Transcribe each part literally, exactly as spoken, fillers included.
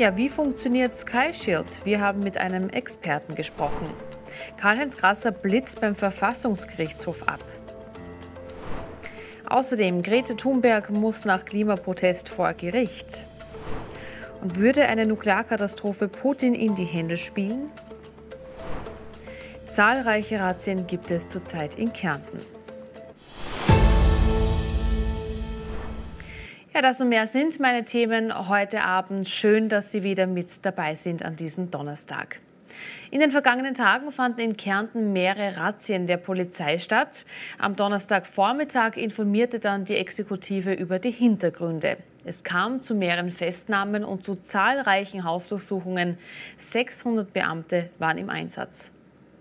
Ja, wie funktioniert Sky Shield? Wir haben mit einem Experten gesprochen. Karl-Heinz Grasser blitzt beim Verfassungsgerichtshof ab. Außerdem, Grete Thunberg muss nach Klimaprotest vor Gericht. Und würde eine Nuklearkatastrophe Putin in die Hände spielen? Zahlreiche Razzien gibt es zurzeit in Kärnten. Ja, das und mehr sind meine Themen heute Abend. Schön, dass Sie wieder mit dabei sind an diesem Donnerstag. In den vergangenen Tagen fanden in Kärnten mehrere Razzien der Polizei statt. Am Donnerstagvormittag informierte dann die Exekutive über die Hintergründe. Es kam zu mehreren Festnahmen und zu zahlreichen Hausdurchsuchungen. sechshundert Beamte waren im Einsatz.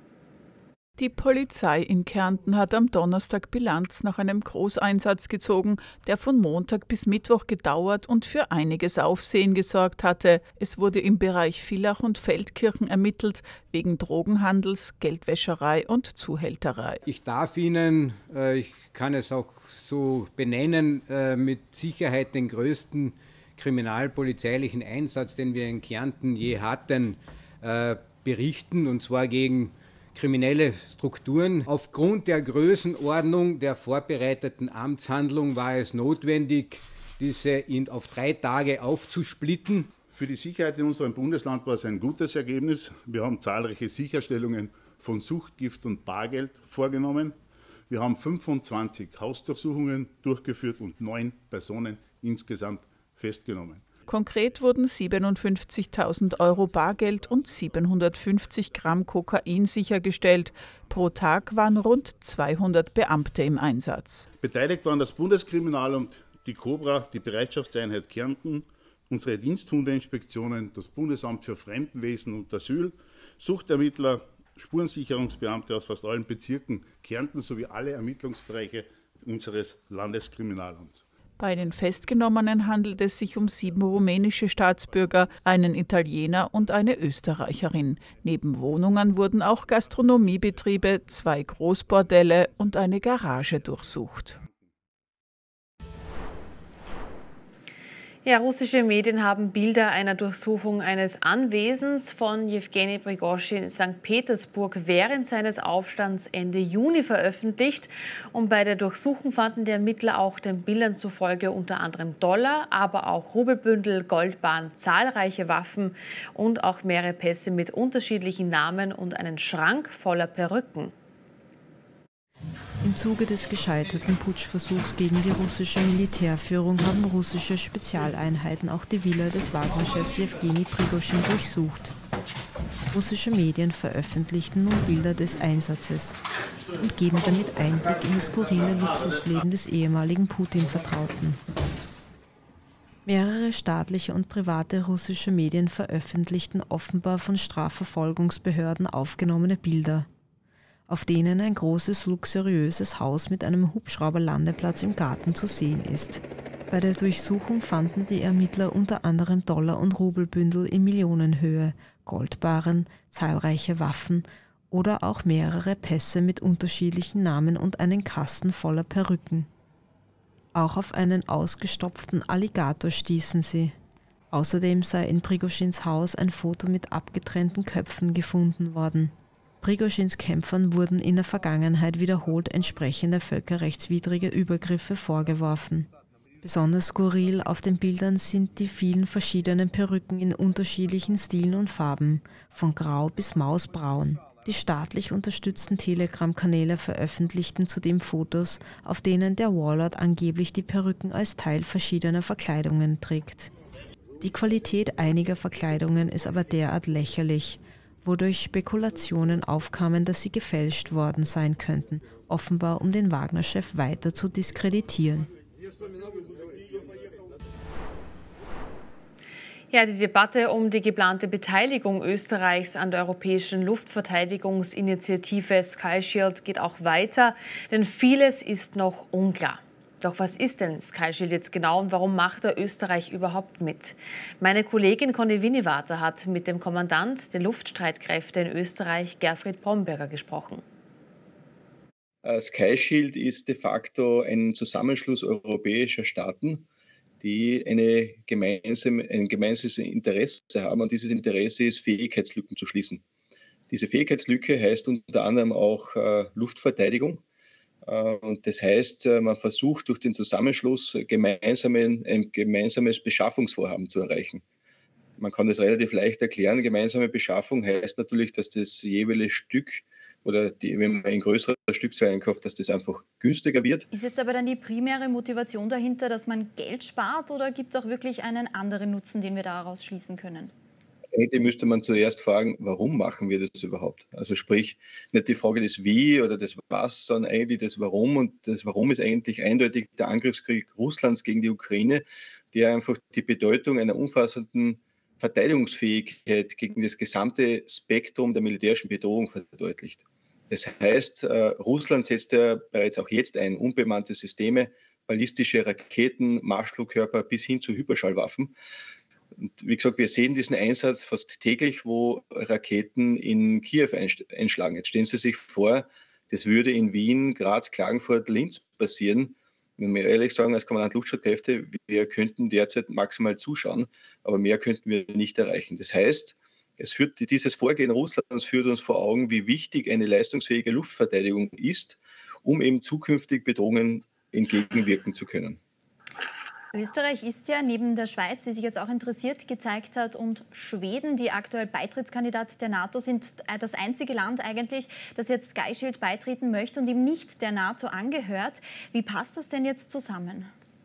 Die Polizei in Kärnten hat am Donnerstag Bilanz nach einem Großeinsatz gezogen, der von Montag bis Mittwoch gedauert und für einiges Aufsehen gesorgt hatte. Es wurde im Bereich Villach und Feldkirchen ermittelt, wegen Drogenhandels, Geldwäscherei und Zuhälterei. Ich darf Ihnen, äh, ich kann es auch so benennen, äh, mit Sicherheit den größten kriminalpolizeilichen Einsatz, den wir in Kärnten je hatten, äh, berichten, und zwar gegen kriminelle Strukturen. Aufgrund der Größenordnung der vorbereiteten Amtshandlung war es notwendig, diese in, auf drei Tage aufzusplitten. Für die Sicherheit in unserem Bundesland war es ein gutes Ergebnis. Wir haben zahlreiche Sicherstellungen von Suchtgift und Bargeld vorgenommen. Wir haben fünfundzwanzig Hausdurchsuchungen durchgeführt und neun Personen insgesamt festgenommen. Konkret wurden siebenundfünfzigtausend Euro Bargeld und siebenhundertfünfzig Gramm Kokain sichergestellt. Pro Tag waren rund zweihundert Beamte im Einsatz. Beteiligt waren das Bundeskriminalamt, die Cobra, die Bereitschaftseinheit Kärnten, unsere Diensthundeinspektionen, das Bundesamt für Fremdenwesen und Asyl, Suchtermittler, Spurensicherungsbeamte aus fast allen Bezirken Kärnten sowie alle Ermittlungsbereiche unseres Landeskriminalamts. Bei den Festgenommenen handelt es sich um sieben rumänische Staatsbürger, einen Italiener und eine Österreicherin. Neben Wohnungen wurden auch Gastronomiebetriebe, zwei Großbordelle und eine Garage durchsucht. Ja, russische Medien haben Bilder einer Durchsuchung eines Anwesens von Jewgeni Prigoschin in Sankt Petersburg während seines Aufstands Ende Juni veröffentlicht. Und bei der Durchsuchung fanden die Ermittler auch den Bildern zufolge unter anderem Dollar, aber auch Rubelbündel, Goldbarren, zahlreiche Waffen und auch mehrere Pässe mit unterschiedlichen Namen und einen Schrank voller Perücken. Im Zuge des gescheiterten Putschversuchs gegen die russische Militärführung haben russische Spezialeinheiten auch die Villa des Wagner-Chefs Jewgeni Prigoschin durchsucht. Russische Medien veröffentlichten nun Bilder des Einsatzes und geben damit Einblick in das skurrile Luxusleben des ehemaligen Putin-Vertrauten. Mehrere staatliche und private russische Medien veröffentlichten offenbar von Strafverfolgungsbehörden aufgenommene Bilder, auf denen ein großes, luxuriöses Haus mit einem Hubschrauberlandeplatz im Garten zu sehen ist. Bei der Durchsuchung fanden die Ermittler unter anderem Dollar- und Rubelbündel in Millionenhöhe, Goldbarren, zahlreiche Waffen oder auch mehrere Pässe mit unterschiedlichen Namen und einen Kasten voller Perücken. Auch auf einen ausgestopften Alligator stießen sie. Außerdem sei in Prigoschins Haus ein Foto mit abgetrennten Köpfen gefunden worden. Prigoschins Kämpfern wurden in der Vergangenheit wiederholt entsprechende völkerrechtswidrige Übergriffe vorgeworfen. Besonders skurril auf den Bildern sind die vielen verschiedenen Perücken in unterschiedlichen Stilen und Farben, von grau bis mausbraun. Die staatlich unterstützten Telegram-Kanäle veröffentlichten zudem Fotos, auf denen der Warlord angeblich die Perücken als Teil verschiedener Verkleidungen trägt. Die Qualität einiger Verkleidungen ist aber derart lächerlich, wodurch Spekulationen aufkamen, dass sie gefälscht worden sein könnten, offenbar um den Wagner-Chef weiter zu diskreditieren. Ja, die Debatte um die geplante Beteiligung Österreichs an der europäischen Luftverteidigungsinitiative Sky Shield geht auch weiter, denn vieles ist noch unklar. Doch was ist denn Sky Shield jetzt genau und warum macht da Österreich überhaupt mit? Meine Kollegin Conny Winnewater hat mit dem Kommandant der Luftstreitkräfte in Österreich, Gerfried Bromberger, gesprochen. Sky Shield ist de facto ein Zusammenschluss europäischer Staaten, die eine gemeinsame, ein gemeinsames Interesse haben. Und dieses Interesse ist, Fähigkeitslücken zu schließen. Diese Fähigkeitslücke heißt unter anderem auch äh, Luftverteidigung. Äh, und das heißt, äh, man versucht durch den Zusammenschluss gemeinsamen, ein gemeinsames Beschaffungsvorhaben zu erreichen. Man kann das relativ leicht erklären. Gemeinsame Beschaffung heißt natürlich, dass das jeweilige Stück oder die, wenn man ein größeres Stück so einkauft, dass das einfach günstiger wird. Ist jetzt aber dann die primäre Motivation dahinter, dass man Geld spart, oder gibt es auch wirklich einen anderen Nutzen, den wir daraus schließen können? Eigentlich müsste man zuerst fragen, warum machen wir das überhaupt? Also sprich, nicht die Frage des Wie oder des Was, sondern eigentlich das Warum. Und das Warum ist eigentlich eindeutig der Angriffskrieg Russlands gegen die Ukraine, der einfach die Bedeutung einer umfassenden Verteidigungsfähigkeit gegen das gesamte Spektrum der militärischen Bedrohung verdeutlicht. Das heißt, äh, Russland setzt ja bereits auch jetzt ein, unbemannte Systeme, ballistische Raketen, Marschflugkörper bis hin zu Hyperschallwaffen. Und wie gesagt, wir sehen diesen Einsatz fast täglich, wo Raketen in Kiew einschlagen. Jetzt stellen Sie sich vor, das würde in Wien, Graz, Klagenfurt, Linz passieren. Wenn wir ehrlich sagen, als Kommandant Luftstreitkräfte, wir könnten derzeit maximal zuschauen, aber mehr könnten wir nicht erreichen. Das heißt, es führt, dieses Vorgehen Russlands führt uns vor Augen, wie wichtig eine leistungsfähige Luftverteidigung ist, um eben zukünftig Bedrohungen entgegenwirken zu können. Österreich ist ja neben der Schweiz, die sich jetzt auch interessiert gezeigt hat, und Schweden, die aktuell Beitrittskandidat der NATO sind, das einzige Land eigentlich, das jetzt Sky Shield beitreten möchte und ihm nicht der NATO angehört. Wie passt das denn jetzt zusammen?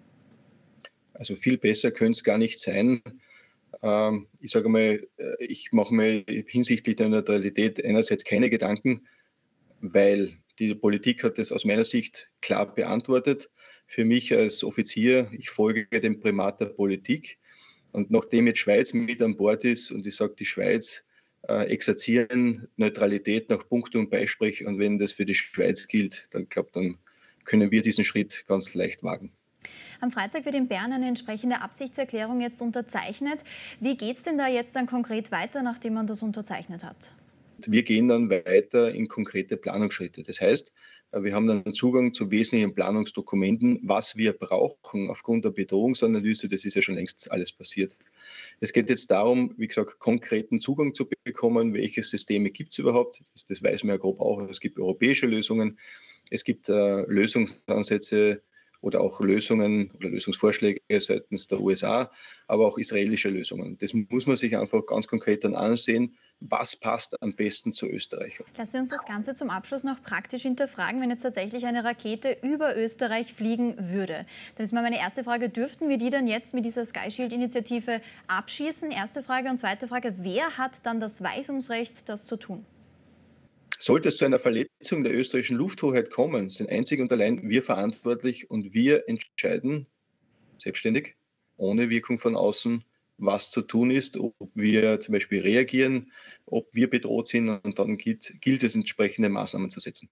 Also viel besser könnte es gar nicht sein. Ähm, ich sage mal, ich mache mir hinsichtlich der Neutralität einerseits keine Gedanken, weil die Politik hat das aus meiner Sicht klar beantwortet. Für mich als Offizier, ich folge dem Primat der Politik. Und nachdem jetzt Schweiz mit an Bord ist und ich sage, die Schweiz äh, exerzieren Neutralität nach Punkt und Beisprech, und wenn das für die Schweiz gilt, dann glaube dann können wir diesen Schritt ganz leicht wagen. Am Freitag wird in Bern eine entsprechende Absichtserklärung jetzt unterzeichnet. Wie geht es denn da jetzt dann konkret weiter, nachdem man das unterzeichnet hat? Wir gehen dann weiter in konkrete Planungsschritte. Das heißt, wir haben dann Zugang zu wesentlichen Planungsdokumenten, was wir brauchen aufgrund der Bedrohungsanalyse. Das ist ja schon längst alles passiert. Es geht jetzt darum, wie gesagt, konkreten Zugang zu bekommen. Welche Systeme gibt es überhaupt? Das, das weiß man ja grob auch. Es gibt europäische Lösungen. Es gibt äh, Lösungsansätze oder auch Lösungen oder Lösungsvorschläge seitens der U S A, aber auch israelische Lösungen. Das muss man sich einfach ganz konkret dann ansehen, was passt am besten zu Österreich. Lassen Sie uns das Ganze zum Abschluss noch praktisch hinterfragen, wenn jetzt tatsächlich eine Rakete über Österreich fliegen würde. Dann ist mal meine erste Frage, dürften wir die dann jetzt mit dieser Sky Shield-Initiative abschießen? Erste Frage. Und zweite Frage, wer hat dann das Weisungsrecht, das zu tun? Sollte es zu einer Verletzung der österreichischen Lufthoheit kommen, sind einzig und allein wir verantwortlich und wir entscheiden selbstständig, ohne Wirkung von außen, was zu tun ist, ob wir zum Beispiel reagieren, ob wir bedroht sind, und dann gilt, gilt es, entsprechende Maßnahmen zu setzen.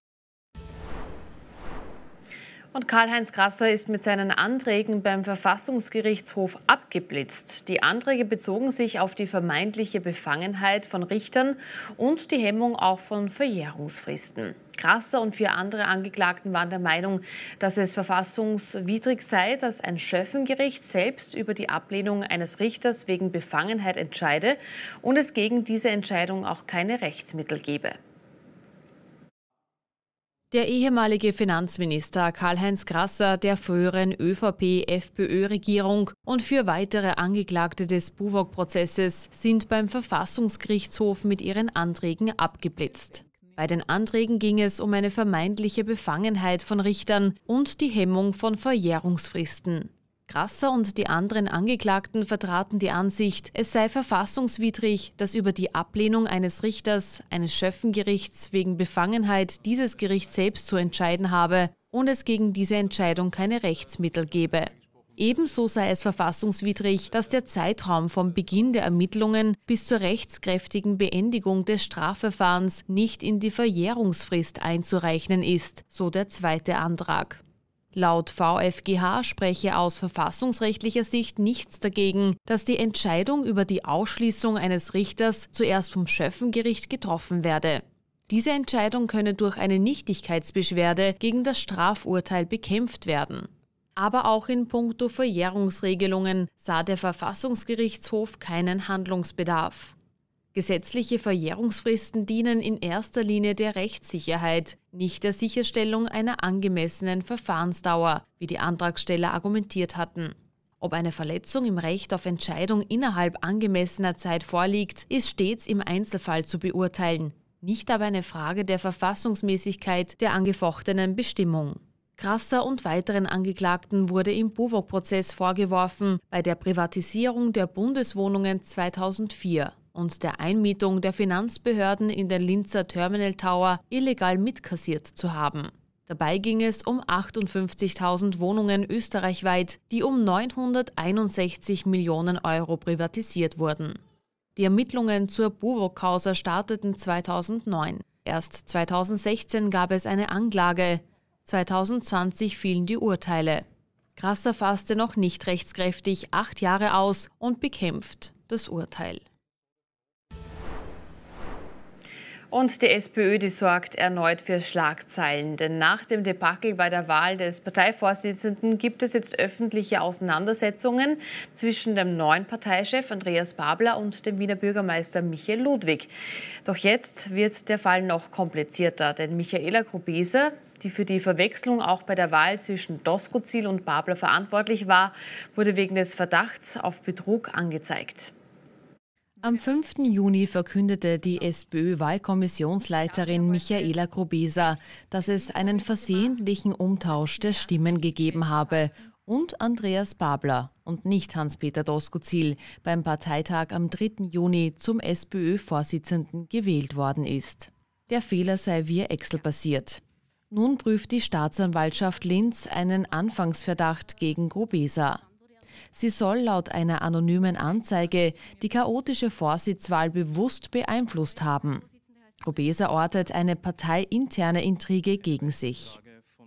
Und Karl-Heinz Grasser ist mit seinen Anträgen beim Verfassungsgerichtshof abgeblitzt. Die Anträge bezogen sich auf die vermeintliche Befangenheit von Richtern und die Hemmung auch von Verjährungsfristen. Grasser und vier andere Angeklagten waren der Meinung, dass es verfassungswidrig sei, dass ein Schöffengericht selbst über die Ablehnung eines Richters wegen Befangenheit entscheide und es gegen diese Entscheidung auch keine Rechtsmittel gebe. Der ehemalige Finanzminister Karl-Heinz Grasser der früheren ÖVP-FPÖ-Regierung und für weitere Angeklagte des Buwog-Prozesses sind beim Verfassungsgerichtshof mit ihren Anträgen abgeblitzt. Bei den Anträgen ging es um eine vermeintliche Befangenheit von Richtern und die Hemmung von Verjährungsfristen. Grasser und die anderen Angeklagten vertraten die Ansicht, es sei verfassungswidrig, dass über die Ablehnung eines Richters, eines Schöffengerichts wegen Befangenheit dieses Gericht selbst zu entscheiden habe und es gegen diese Entscheidung keine Rechtsmittel gebe. Ebenso sei es verfassungswidrig, dass der Zeitraum vom Beginn der Ermittlungen bis zur rechtskräftigen Beendigung des Strafverfahrens nicht in die Verjährungsfrist einzurechnen ist, so der zweite Antrag. Laut V f G H spreche aus verfassungsrechtlicher Sicht nichts dagegen, dass die Entscheidung über die Ausschließung eines Richters zuerst vom Schöffengericht getroffen werde. Diese Entscheidung könne durch eine Nichtigkeitsbeschwerde gegen das Strafurteil bekämpft werden. Aber auch in puncto Verjährungsregelungen sah der Verfassungsgerichtshof keinen Handlungsbedarf. Gesetzliche Verjährungsfristen dienen in erster Linie der Rechtssicherheit, nicht der Sicherstellung einer angemessenen Verfahrensdauer, wie die Antragsteller argumentiert hatten. Ob eine Verletzung im Recht auf Entscheidung innerhalb angemessener Zeit vorliegt, ist stets im Einzelfall zu beurteilen, nicht aber eine Frage der Verfassungsmäßigkeit der angefochtenen Bestimmung. Grasser und weiteren Angeklagten wurde im Buwog-Prozess vorgeworfen, bei der Privatisierung der Bundeswohnungen zweitausendvier und der Einmietung der Finanzbehörden in den Linzer Terminal Tower illegal mitkassiert zu haben. Dabei ging es um achtundfünfzigtausend Wohnungen österreichweit, die um neunhunderteinundsechzig Millionen Euro privatisiert wurden. Die Ermittlungen zur Buwog-Causa starteten zweitausendneun. Erst zweitausendsechzehn gab es eine Anklage. zweitausendzwanzig fielen die Urteile. Grasser fasste noch nicht rechtskräftig acht Jahre aus und bekämpft das Urteil. Und die SPÖ, die sorgt erneut für Schlagzeilen. Denn nach dem Debakel bei der Wahl des Parteivorsitzenden gibt es jetzt öffentliche Auseinandersetzungen zwischen dem neuen Parteichef Andreas Babler und dem Wiener Bürgermeister Michael Ludwig. Doch jetzt wird der Fall noch komplizierter, denn Michaela Grubeser, die für die Verwechslung auch bei der Wahl zwischen Doskozil und Babler verantwortlich war, wurde wegen des Verdachts auf Betrug angezeigt. Am fünften Juni verkündete die SPÖ-Wahlkommissionsleiterin Michaela Grubeser, dass es einen versehentlichen Umtausch der Stimmen gegeben habe und Andreas Babler und nicht Hans-Peter Doskozil beim Parteitag am dritten Juni zum SPÖ-Vorsitzenden gewählt worden ist. Der Fehler sei via Excel passiert. Nun prüft die Staatsanwaltschaft Linz einen Anfangsverdacht gegen Grubeser. Sie soll laut einer anonymen Anzeige die chaotische Vorsitzwahl bewusst beeinflusst haben. Grubeser ortet eine parteiinterne Intrige gegen sich.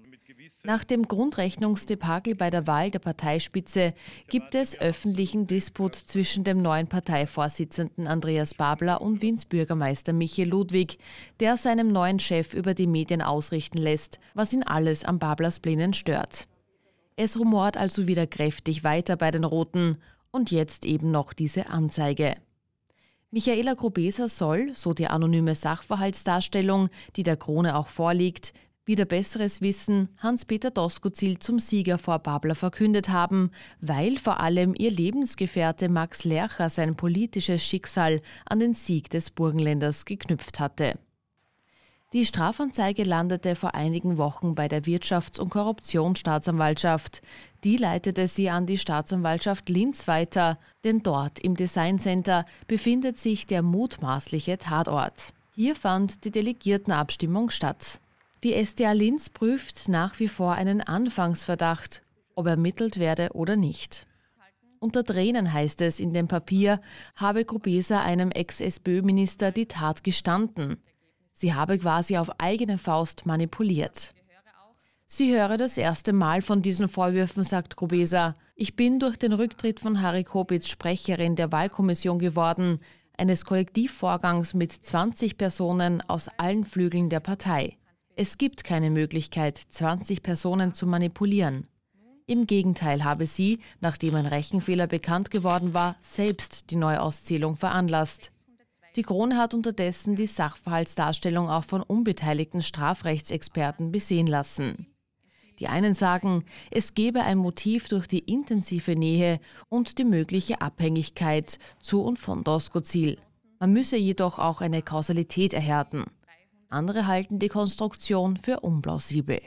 Nach dem Grundrechnungsdebakel bei der Wahl der Parteispitze gibt es öffentlichen Disput zwischen dem neuen Parteivorsitzenden Andreas Babler und Wiens Bürgermeister Michael Ludwig, der seinem neuen Chef über die Medien ausrichten lässt, was ihn alles an Bablers Plänen stört. Es rumort also wieder kräftig weiter bei den Roten und jetzt eben noch diese Anzeige. Michaela Grubeser soll, so die anonyme Sachverhaltsdarstellung, die der Krone auch vorliegt, wieder besseres Wissen Hans-Peter Doskozil zum Sieger vor Babler verkündet haben, weil vor allem ihr Lebensgefährte Max Lercher sein politisches Schicksal an den Sieg des Burgenländers geknüpft hatte. Die Strafanzeige landete vor einigen Wochen bei der Wirtschafts- und Korruptionsstaatsanwaltschaft. Die leitete sie an die Staatsanwaltschaft Linz weiter, denn dort im Design Center befindet sich der mutmaßliche Tatort. Hier fand die Delegiertenabstimmung statt. Die S t A Linz prüft nach wie vor einen Anfangsverdacht, ob ermittelt werde oder nicht. Unter Tränen heißt es in dem Papier, habe Grubeser einem Ex-SPÖ-Minister die Tat gestanden. Sie habe quasi auf eigene Faust manipuliert. Sie höre das erste Mal von diesen Vorwürfen, sagt Grubeser. Ich bin durch den Rücktritt von Harry Kopitz Sprecherin der Wahlkommission geworden, eines Kollektivvorgangs mit zwanzig Personen aus allen Flügeln der Partei. Es gibt keine Möglichkeit, zwanzig Personen zu manipulieren. Im Gegenteil habe sie, nachdem ein Rechenfehler bekannt geworden war, selbst die Neuauszählung veranlasst. Die Krone hat unterdessen die Sachverhaltsdarstellung auch von unbeteiligten Strafrechtsexperten besehen lassen. Die einen sagen, es gebe ein Motiv durch die intensive Nähe und die mögliche Abhängigkeit zu und von Doskozil. Man müsse jedoch auch eine Kausalität erhärten. Andere halten die Konstruktion für unplausibel.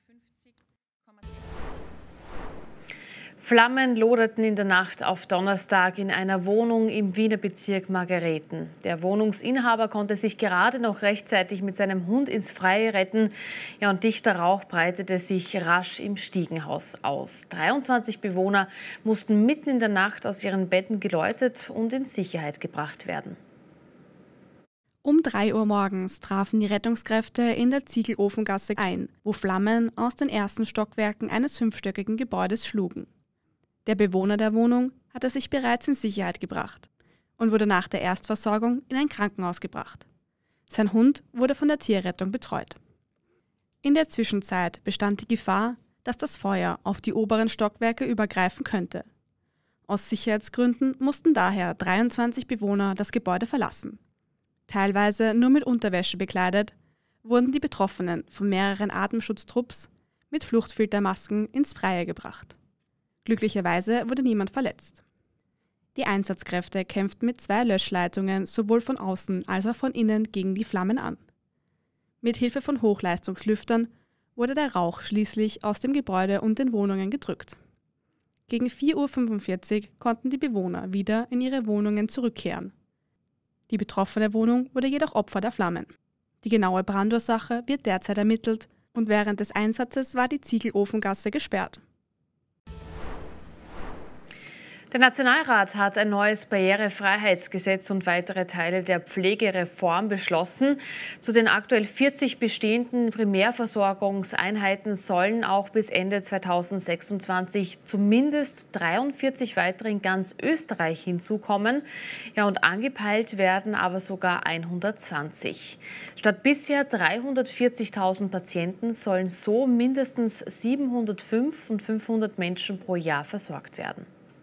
Flammen loderten in der Nacht auf Donnerstag in einer Wohnung im Wiener Bezirk Margareten. Der Wohnungsinhaber konnte sich gerade noch rechtzeitig mit seinem Hund ins Freie retten. Ja, und dichter Rauch breitete sich rasch im Stiegenhaus aus. dreiundzwanzig Bewohner mussten mitten in der Nacht aus ihren Betten geläutet und in Sicherheit gebracht werden. Um drei Uhr morgens trafen die Rettungskräfte in der Ziegelofengasse ein, wo Flammen aus den ersten Stockwerken eines fünfstöckigen Gebäudes schlugen. Der Bewohner der Wohnung hatte sich bereits in Sicherheit gebracht und wurde nach der Erstversorgung in ein Krankenhaus gebracht. Sein Hund wurde von der Tierrettung betreut. In der Zwischenzeit bestand die Gefahr, dass das Feuer auf die oberen Stockwerke übergreifen könnte. Aus Sicherheitsgründen mussten daher dreiundzwanzig Bewohner das Gebäude verlassen. Teilweise nur mit Unterwäsche bekleidet, wurden die Betroffenen von mehreren Atemschutztrupps mit Fluchtfiltermasken ins Freie gebracht. Glücklicherweise wurde niemand verletzt. Die Einsatzkräfte kämpften mit zwei Löschleitungen sowohl von außen als auch von innen gegen die Flammen an. Mit Hilfe von Hochleistungslüftern wurde der Rauch schließlich aus dem Gebäude und den Wohnungen gedrückt. Gegen vier Uhr fünfundvierzig konnten die Bewohner wieder in ihre Wohnungen zurückkehren. Die betroffene Wohnung wurde jedoch Opfer der Flammen. Die genaue Brandursache wird derzeit ermittelt und während des Einsatzes war die Ziegelofengasse gesperrt. Der Nationalrat hat ein neues Barrierefreiheitsgesetz und weitere Teile der Pflegereform beschlossen. Zu den aktuell vierzig bestehenden Primärversorgungseinheiten sollen auch bis Ende zweitausendsechsundzwanzig zumindest dreiundvierzig weitere in ganz Österreich hinzukommen. Ja, und angepeilt werden aber sogar hundertzwanzig. Statt bisher dreihundertvierzigtausend Patienten sollen so mindestens siebenhundertfünf und fünfhundert Menschen pro Jahr versorgt werden.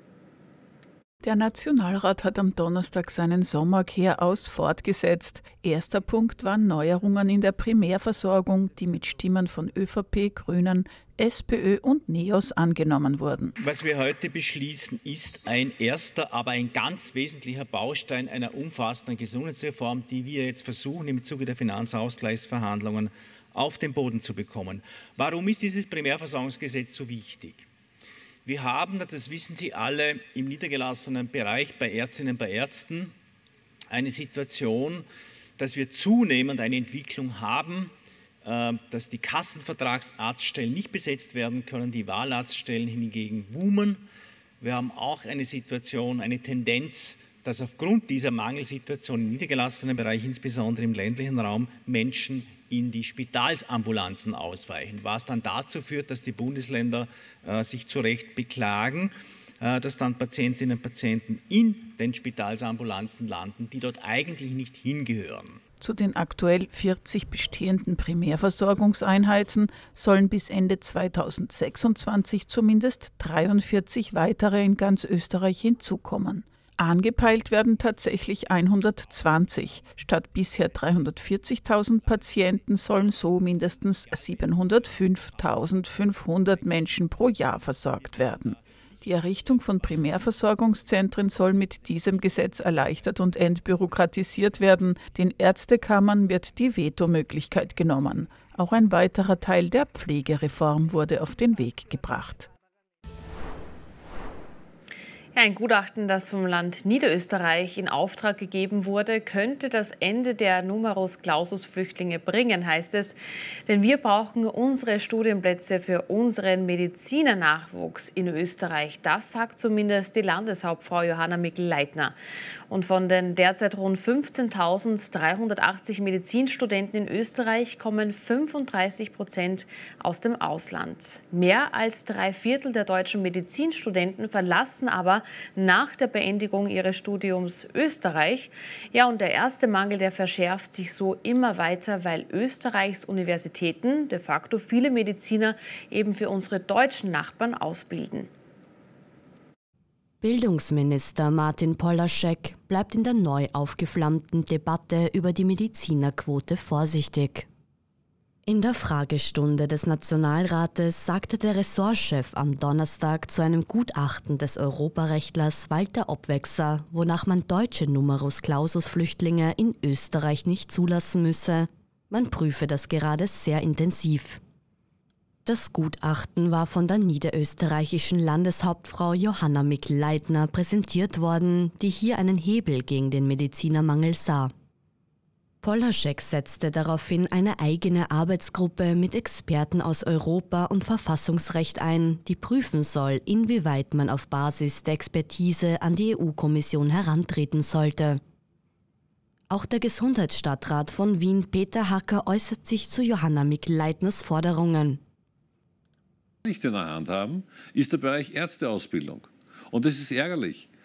Der Nationalrat hat am Donnerstag seinen Sommerkehraus fortgesetzt. Erster Punkt waren Neuerungen in der Primärversorgung, die mit Stimmen von ÖVP, Grünen, SPÖ und NEOS angenommen wurden. Was wir heute beschließen, ist ein erster, aber ein ganz wesentlicher Baustein einer umfassenden Gesundheitsreform, die wir jetzt versuchen, im Zuge der Finanzausgleichsverhandlungen auf den Boden zu bekommen. Warum ist dieses Primärversorgungsgesetz so wichtig? Wir haben, das wissen Sie alle, im niedergelassenen Bereich bei Ärztinnen und bei Ärzten eine Situation, dass wir zunehmend eine Entwicklung haben, dass die Kassenvertragsarztstellen nicht besetzt werden können, die Wahlarztstellen hingegen boomen. Wir haben auch eine Situation, eine Tendenz, dass aufgrund dieser Mangelsituation im niedergelassenen Bereich, insbesondere im ländlichen Raum, Menschen in die Spitalsambulanzen ausweichen, was dann dazu führt, dass die Bundesländer äh, sich zu Recht beklagen, äh, dass dann Patientinnen und Patienten in den Spitalsambulanzen landen, die dort eigentlich nicht hingehören. Zu den aktuell vierzig bestehenden Primärversorgungseinheiten sollen bis Ende zweitausendsechsundzwanzig zumindest dreiundvierzig weitere in ganz Österreich hinzukommen. Angepeilt werden tatsächlich hundertzwanzig. Statt bisher dreihundertvierzigtausend Patienten sollen so mindestens siebenhundertfünftausendfünfhundert Menschen pro Jahr versorgt werden. Die Errichtung von Primärversorgungszentren soll mit diesem Gesetz erleichtert und entbürokratisiert werden. Den Ärztekammern wird die Vetomöglichkeit genommen. Auch ein weiterer Teil der Pflegereform wurde auf den Weg gebracht. Ja, ein Gutachten, das vom Land Niederösterreich in Auftrag gegeben wurde, könnte das Ende der Numerus Clausus-Flüchtlinge bringen, heißt es. Denn wir brauchen unsere Studienplätze für unseren Medizinernachwuchs in Österreich. Das sagt zumindest die Landeshauptfrau Johanna Mikl-Leitner. Und von den derzeit rund fünfzehntausenddreihundertachtzig Medizinstudenten in Österreich kommen fünfunddreißig Prozent aus dem Ausland. Mehr als drei Viertel der deutschen Medizinstudenten verlassen aber nach der Beendigung ihres Studiums Österreich. Ja, und der erste Mangel, der verschärft sich so immer weiter, weil Österreichs Universitäten de facto viele Mediziner eben für unsere deutschen Nachbarn ausbilden. Bildungsminister Martin Polaschek bleibt in der neu aufgeflammten Debatte über die Medizinerquote vorsichtig. In der Fragestunde des Nationalrates sagte der Ressortchef am Donnerstag zu einem Gutachten des Europarechtlers Walter Obwexer, wonach man deutsche Numerus Clausus-Flüchtlinge in Österreich nicht zulassen müsse. Man prüfe das gerade sehr intensiv. Das Gutachten war von der niederösterreichischen Landeshauptfrau Johanna Mikl-Leitner präsentiert worden, die hier einen Hebel gegen den Medizinermangel sah. Polaschek setzte daraufhin eine eigene Arbeitsgruppe mit Experten aus Europa und Verfassungsrecht ein, die prüfen soll, inwieweit man auf Basis der Expertise an die E U-Kommission herantreten sollte. Auch der Gesundheitsstadtrat von Wien, Peter Hacker, äußert sich zu Johanna Mikl-Leitners Forderungen. Nicht in der Hand haben, ist der Bereich Ärzteausbildung. Und es ist ärgerlich,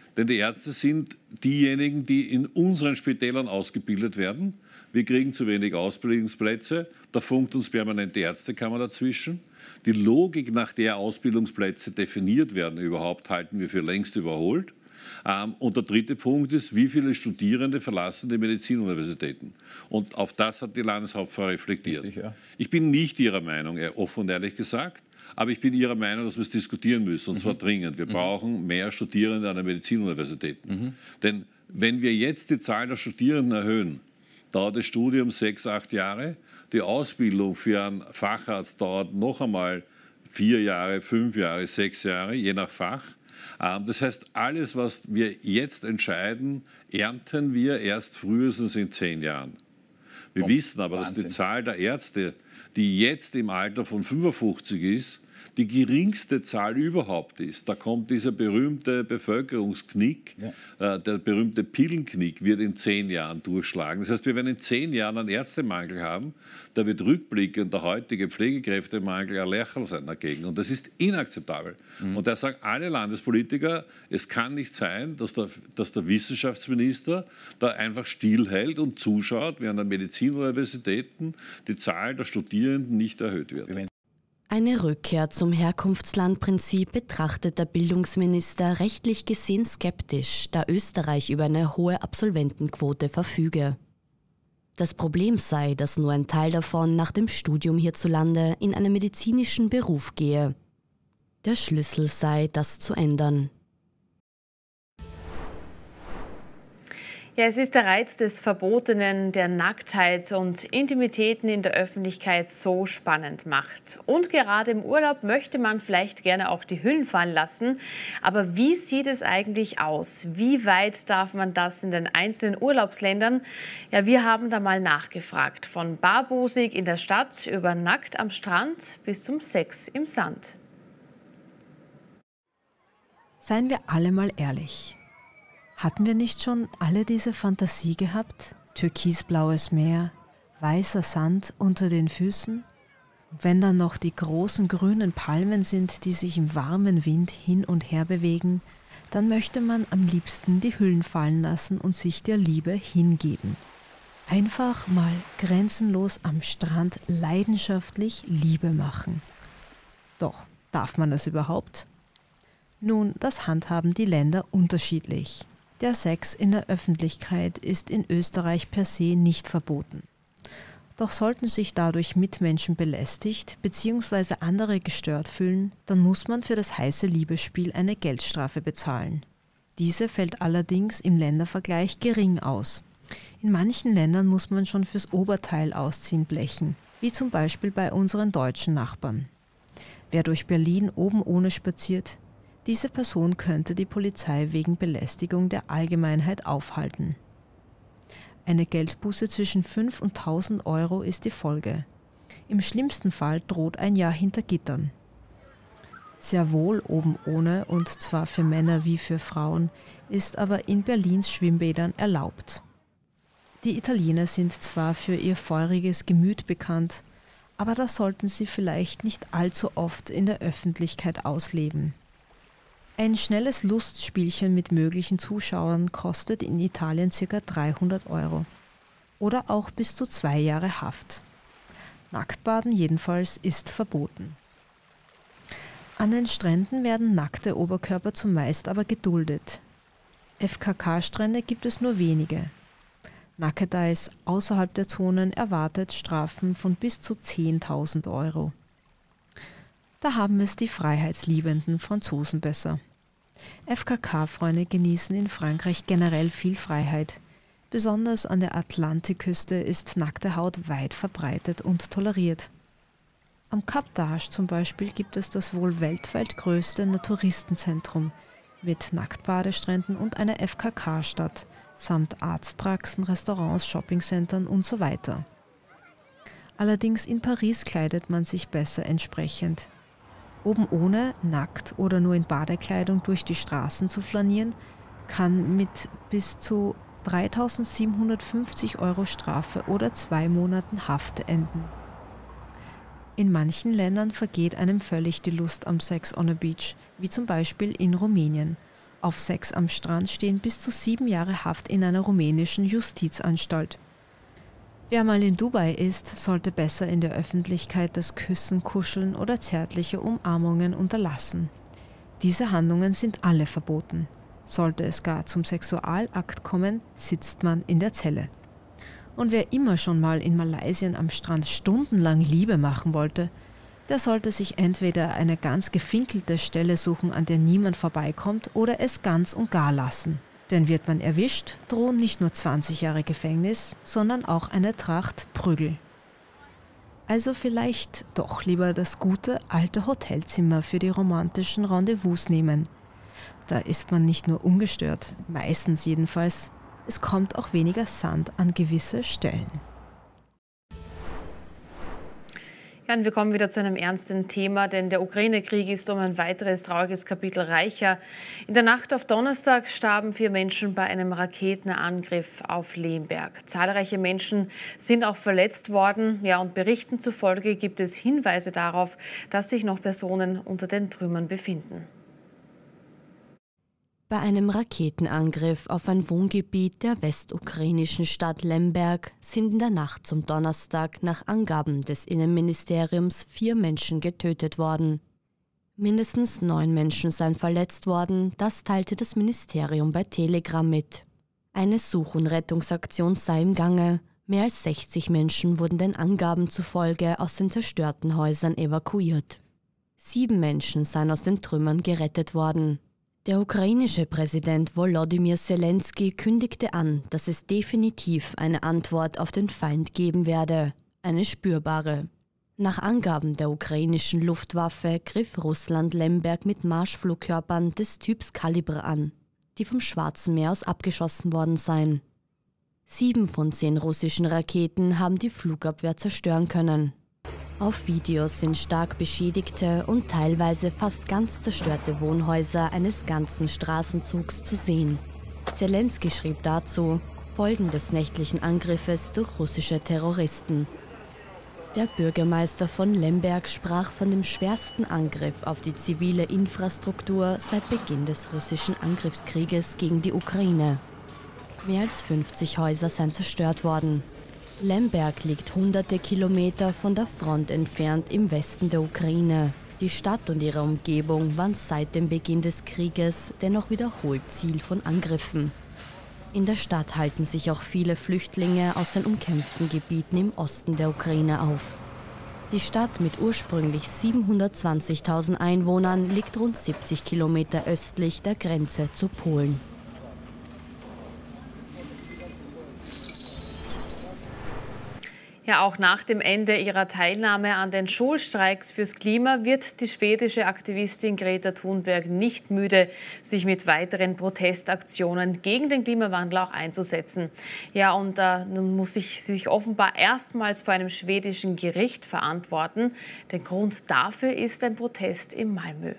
Denn die Ärzte sind diejenigen, die in unseren Spitälern ausgebildet werden. Wir kriegen zu wenig Ausbildungsplätze. Da funkt uns permanent die Ärztekammer dazwischen. Die Logik, nach der Ausbildungsplätze definiert werden überhaupt, halten wir für längst überholt. Ähm, und der dritte Punkt ist, wie viele Studierende verlassen die Medizinuniversitäten? Und auf das hat die Landeshauptfrau reflektiert. Richtig, ja. Ich bin nicht ihrer Meinung, offen und ehrlich gesagt, aber ich bin ihrer Meinung, dass wir es diskutieren müssen, und mhm. zwar dringend. Wir mhm. brauchen mehr Studierende an den Medizinuniversitäten. Mhm. Denn wenn wir jetzt die Zahl der Studierenden erhöhen, dauert das Studium sechs, acht Jahre. Die Ausbildung für einen Facharzt dauert noch einmal vier Jahre, fünf Jahre, sechs Jahre, je nach Fach. Das heißt, alles, was wir jetzt entscheiden, ernten wir erst frühestens in zehn Jahren. Wir oh, wissen aber, Wahnsinn. dass die Zahl der Ärzte, die jetzt im Alter von fünfundfünfzig ist, die geringste Zahl überhaupt ist. Da kommt dieser berühmte Bevölkerungsknick, ja. äh, der berühmte Pillenknick wird in zehn Jahren durchschlagen. Das heißt, wir werden in zehn Jahren einen Ärztemangel haben, da wird rückblickend der heutige Pflegekräftemangel ein Lächerl sein dagegen. Und das ist inakzeptabel. Mhm. Und da sagen alle Landespolitiker, es kann nicht sein, dass der, dass der Wissenschaftsminister da einfach stillhält und zuschaut, wie an den Medizinuniversitäten die Zahl der Studierenden nicht erhöht wird. Eine Rückkehr zum Herkunftslandprinzip betrachtet der Bildungsminister rechtlich gesehen skeptisch, da Österreich über eine hohe Absolventenquote verfüge. Das Problem sei, dass nur ein Teil davon nach dem Studium hierzulande in einen medizinischen Beruf gehe. Der Schlüssel sei, das zu ändern. Ja, es ist der Reiz des Verbotenen, der Nacktheit und Intimitäten in der Öffentlichkeit so spannend macht. Und gerade im Urlaub möchte man vielleicht gerne auch die Hüllen fallen lassen. Aber wie sieht es eigentlich aus? Wie weit darf man das in den einzelnen Urlaubsländern? Ja, wir haben da mal nachgefragt. Von barbusig in der Stadt über nackt am Strand bis zum Sex im Sand. Seien wir alle mal ehrlich. Hatten wir nicht schon alle diese Fantasie gehabt? Türkisblaues Meer, weißer Sand unter den Füßen? Und wenn dann noch die großen grünen Palmen sind, die sich im warmen Wind hin und her bewegen, dann möchte man am liebsten die Hüllen fallen lassen und sich der Liebe hingeben. Einfach mal grenzenlos am Strand leidenschaftlich Liebe machen. Doch, darf man das überhaupt? Nun, das handhaben die Länder unterschiedlich. Der Sex in der Öffentlichkeit ist in Österreich per se nicht verboten. Doch sollten sich dadurch Mitmenschen belästigt bzw. andere gestört fühlen, dann muss man für das heiße Liebesspiel eine Geldstrafe bezahlen. Diese fällt allerdings im Ländervergleich gering aus. In manchen Ländern muss man schon fürs Oberteil ausziehen blechen, wie zum Beispiel bei unseren deutschen Nachbarn. Wer durch Berlin oben ohne spaziert, diese Person könnte die Polizei wegen Belästigung der Allgemeinheit aufhalten. Eine Geldbuße zwischen fünf und tausend Euro ist die Folge. Im schlimmsten Fall droht ein Jahr hinter Gittern. Sehr wohl oben ohne, und zwar für Männer wie für Frauen, ist aber in Berlins Schwimmbädern erlaubt. Die Italiener sind zwar für ihr feuriges Gemüt bekannt, aber das sollten sie vielleicht nicht allzu oft in der Öffentlichkeit ausleben. Ein schnelles Lustspielchen mit möglichen Zuschauern kostet in Italien ca. dreihundert Euro oder auch bis zu zwei Jahre Haft. Nacktbaden jedenfalls ist verboten. An den Stränden werden nackte Oberkörper zumeist aber geduldet. F K K-Strände gibt es nur wenige. Nackedeis außerhalb der Zonen erwartet Strafen von bis zu zehntausend Euro. Da haben es die freiheitsliebenden Franzosen besser. F K K-Freunde genießen in Frankreich generell viel Freiheit. Besonders an der Atlantikküste ist nackte Haut weit verbreitet und toleriert. Am Cap d'Agde zum Beispiel gibt es das wohl weltweit größte Naturistenzentrum mit Nacktbadestränden und einer F K K-Stadt samt Arztpraxen, Restaurants, Shoppingcentern und so weiter. Allerdings in Paris kleidet man sich besser entsprechend. Oben ohne, nackt oder nur in Badekleidung durch die Straßen zu flanieren, kann mit bis zu dreitausendsiebenhundertfünfzig Euro Strafe oder zwei Monaten Haft enden. In manchen Ländern vergeht einem völlig die Lust am Sex on a Beach, wie zum Beispiel in Rumänien. Auf Sex am Strand stehen bis zu sieben Jahre Haft in einer rumänischen Justizanstalt. Wer mal in Dubai ist, sollte besser in der Öffentlichkeit das Küssen, Kuscheln oder zärtliche Umarmungen unterlassen. Diese Handlungen sind alle verboten. Sollte es gar zum Sexualakt kommen, sitzt man in der Zelle. Und wer immer schon mal in Malaysia am Strand stundenlang Liebe machen wollte, der sollte sich entweder eine ganz gefinkelte Stelle suchen, an der niemand vorbeikommt, oder es ganz und gar lassen. Denn wird man erwischt, drohen nicht nur zwanzig Jahre Gefängnis, sondern auch eine Tracht Prügel. Also vielleicht doch lieber das gute alte Hotelzimmer für die romantischen Rendezvous nehmen. Da ist man nicht nur ungestört, meistens jedenfalls, es kommt auch weniger Sand an gewisse Stellen. Ja, und wir kommen wieder zu einem ernsten Thema, denn der Ukraine-Krieg ist um ein weiteres trauriges Kapitel reicher. In der Nacht auf Donnerstag starben vier Menschen bei einem Raketenangriff auf Lemberg. Zahlreiche Menschen sind auch verletzt worden. Ja, und Berichten zufolge gibt es Hinweise darauf, dass sich noch Personen unter den Trümmern befinden. Bei einem Raketenangriff auf ein Wohngebiet der westukrainischen Stadt Lemberg sind in der Nacht zum Donnerstag nach Angaben des Innenministeriums vier Menschen getötet worden. Mindestens neun Menschen seien verletzt worden, das teilte das Ministerium bei Telegram mit. Eine Such- und Rettungsaktion sei im Gange. Mehr als sechzig Menschen wurden den Angaben zufolge aus den zerstörten Häusern evakuiert. Sieben Menschen seien aus den Trümmern gerettet worden. Der ukrainische Präsident Volodymyr Zelensky kündigte an, dass es definitiv eine Antwort auf den Feind geben werde, eine spürbare. Nach Angaben der ukrainischen Luftwaffe griff Russland Lemberg mit Marschflugkörpern des Typs Kalibr an, die vom Schwarzen Meer aus abgeschossen worden seien. Sieben von zehn russischen Raketen haben die Flugabwehr zerstören können. Auf Videos sind stark beschädigte und teilweise fast ganz zerstörte Wohnhäuser eines ganzen Straßenzugs zu sehen. Zelensky schrieb dazu: Folgen des nächtlichen Angriffes durch russische Terroristen. Der Bürgermeister von Lemberg sprach von dem schwersten Angriff auf die zivile Infrastruktur seit Beginn des russischen Angriffskrieges gegen die Ukraine. Mehr als fünfzig Häuser seien zerstört worden. Lemberg liegt hunderte Kilometer von der Front entfernt im Westen der Ukraine. Die Stadt und ihre Umgebung waren seit dem Beginn des Krieges dennoch wiederholt Ziel von Angriffen. In der Stadt halten sich auch viele Flüchtlinge aus den umkämpften Gebieten im Osten der Ukraine auf. Die Stadt mit ursprünglich siebenhundertzwanzigtausend Einwohnern liegt rund siebzig Kilometer östlich der Grenze zu Polen. Ja, auch nach dem Ende ihrer Teilnahme an den Schulstreiks fürs Klima wird die schwedische Aktivistin Greta Thunberg nicht müde, sich mit weiteren Protestaktionen gegen den Klimawandel auch einzusetzen. Ja, und äh, nun muss sich, sie sich offenbar erstmals vor einem schwedischen Gericht verantworten. Der Grund dafür ist ein Protest in Malmö.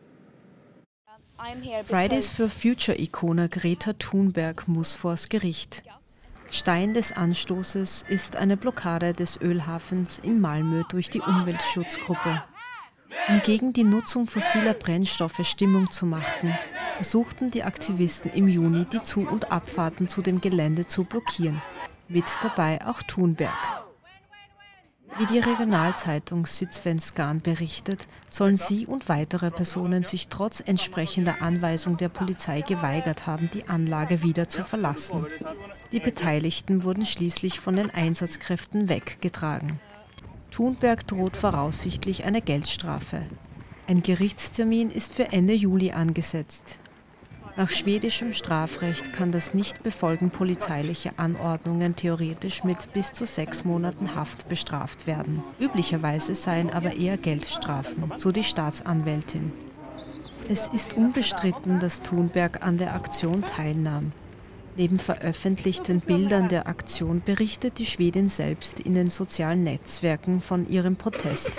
Fridays for Future-Ikone Greta Thunberg muss vors Gericht. Stein des Anstoßes ist eine Blockade des Ölhafens in Malmö durch die Umweltschutzgruppe. Um gegen die Nutzung fossiler Brennstoffe Stimmung zu machen, versuchten die Aktivisten im Juni die Zu- und Abfahrten zu dem Gelände zu blockieren, mit dabei auch Thunberg. Wie die Regionalzeitung Sydsvenskan berichtet, sollen sie und weitere Personen sich trotz entsprechender Anweisung der Polizei geweigert haben, die Anlage wieder zu verlassen. Die Beteiligten wurden schließlich von den Einsatzkräften weggetragen. Thunberg droht voraussichtlich eine Geldstrafe. Ein Gerichtstermin ist für Ende Juli angesetzt. Nach schwedischem Strafrecht kann das Nichtbefolgen polizeilicher Anordnungen theoretisch mit bis zu sechs Monaten Haft bestraft werden. Üblicherweise seien aber eher Geldstrafen, so die Staatsanwältin. Es ist unbestritten, dass Thunberg an der Aktion teilnahm. Neben veröffentlichten Bildern der Aktion berichtet die Schwedin selbst in den sozialen Netzwerken von ihrem Protest.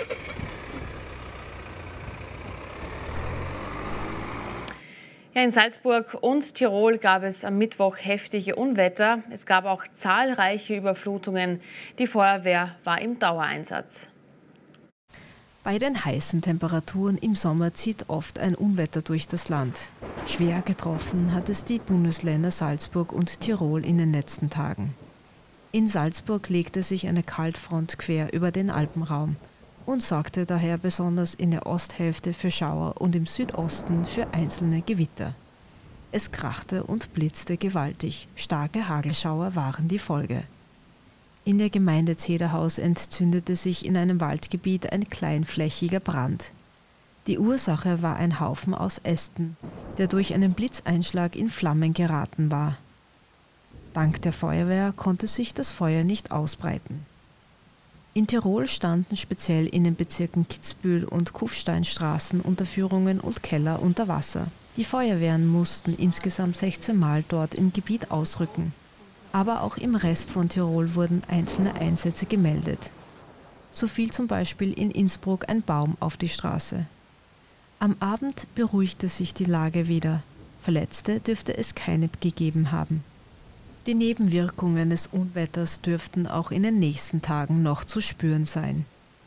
Ja, in Salzburg und Tirol gab es am Mittwoch heftige Unwetter. Es gab auch zahlreiche Überflutungen. Die Feuerwehr war im Dauereinsatz. Bei den heißen Temperaturen im Sommer zieht oft ein Unwetter durch das Land. Schwer getroffen hat es die Bundesländer Salzburg und Tirol in den letzten Tagen. In Salzburg legte sich eine Kaltfront quer über den Alpenraum und sorgte daher besonders in der Osthälfte für Schauer und im Südosten für einzelne Gewitter. Es krachte und blitzte gewaltig, starke Hagelschauer waren die Folge. In der Gemeinde Zederhaus entzündete sich in einem Waldgebiet ein kleinflächiger Brand. Die Ursache war ein Haufen aus Ästen, der durch einen Blitzeinschlag in Flammen geraten war. Dank der Feuerwehr konnte sich das Feuer nicht ausbreiten. In Tirol standen speziell in den Bezirken Kitzbühel und Kufsteinstraßen Unterführungen und Keller unter Wasser. Die Feuerwehren mussten insgesamt sechzehn Mal dort im Gebiet ausrücken. Aber auch im Rest von Tirol wurden einzelne Einsätze gemeldet. So fiel zum Beispiel in Innsbruck ein Baum auf die Straße. Am Abend beruhigte sich die Lage wieder. Verletzte dürfte es keine gegeben haben. Die Nebenwirkungen des Unwetters dürften auch in den nächsten Tagen noch zu spüren sein.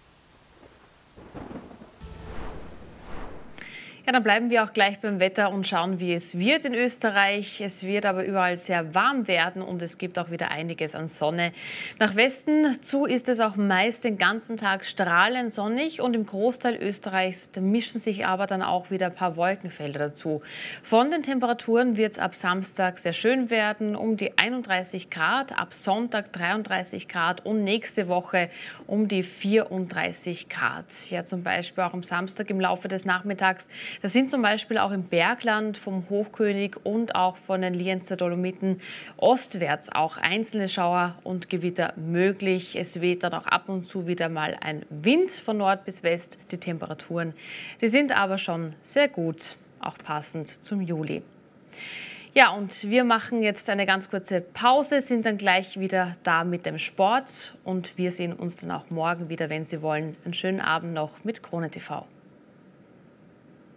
Ja, dann bleiben wir auch gleich beim Wetter und schauen, wie es wird in Österreich. Es wird aber überall sehr warm werden und es gibt auch wieder einiges an Sonne. Nach Westen zu ist es auch meist den ganzen Tag strahlend sonnig und im Großteil Österreichs mischen sich aber dann auch wieder ein paar Wolkenfelder dazu. Von den Temperaturen wird es ab Samstag sehr schön werden, um die einunddreißig Grad, ab Sonntag dreiunddreißig Grad und nächste Woche um die vierunddreißig Grad. Ja, zum Beispiel auch am Samstag im Laufe des Nachmittags. Das sind zum Beispiel auch im Bergland vom Hochkönig und auch von den Lienzer Dolomiten ostwärts auch einzelne Schauer und Gewitter möglich. Es weht dann auch ab und zu wieder mal ein Wind von Nord bis West. Die Temperaturen, die sind aber schon sehr gut, auch passend zum Juli. Ja, und wir machen jetzt eine ganz kurze Pause, sind dann gleich wieder da mit dem Sport und wir sehen uns dann auch morgen wieder, wenn Sie wollen. Einen schönen Abend noch mit Krone T V.